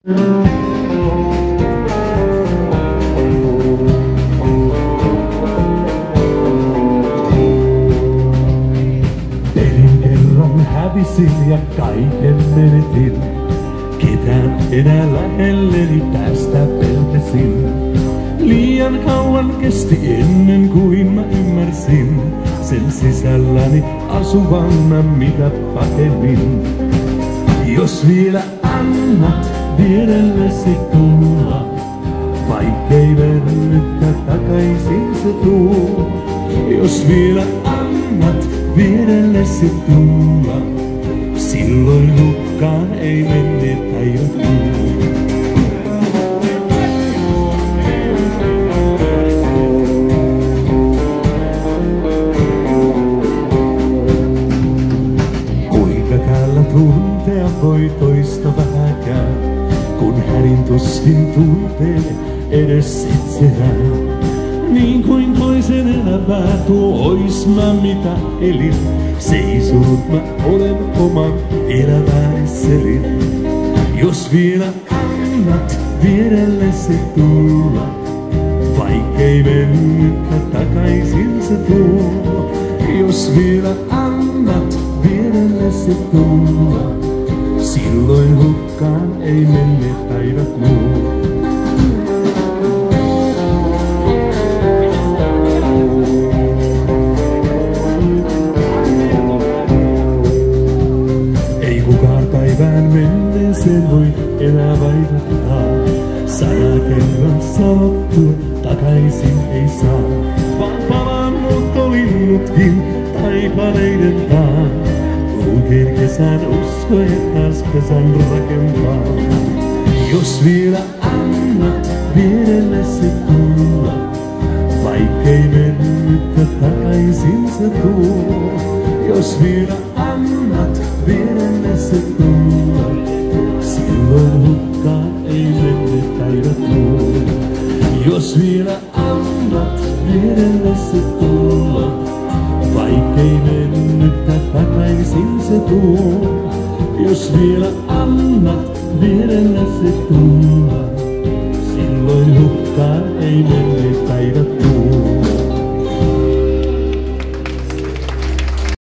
Pelin kerran hävisin ja kaiken menetin. Ketään enää lähelleni päästä pelkäsin. Liian kauan kesti ennen kuin mä ymmärsin sen sisälläni asuvana mitä pakenin. Jos vielä annat vierellesi tulla, vaikkei verryttä takaisin se tuu. Jos vielä annat vierellesi tulla, silloin hukkaan ei menneet päivät tuu. Kuinka täällä tuntea voi toista vähäkään, kun hänin tuskin tuntee edes itseään. Niin kuin toisen elämää tuo ois mä mitä elin, seisunut mä olen oman elämäni selin. Jos vielä annat vierellesi tulla, vaikkei mennyttä takaisin se tuo. Jos vielä annat vierellesi tulla, silloin hukkaan ei menneet päivät muu. Päivään menneeseen voi enää vaikuttaa. Sana kerran sanottua takaisin ei saa. Vaan palannut-olinnutkin taipaleiden taa. Uuteen kesän uskoen taas pesän rakentaa. Jos vielä annat vierellesi tulla, vaikkei mennyttä takaisin se tuo. Jos vielä annat vierellesi tulla, silloin hukkaan ei menneet päivät tuu. Jos vielä annat vierellesi tulla, vaikkei mennyttä takaisin se tuo. Jos vielä annat vierellesi tulla, silloin hukkaan ei menneet päivät tuu.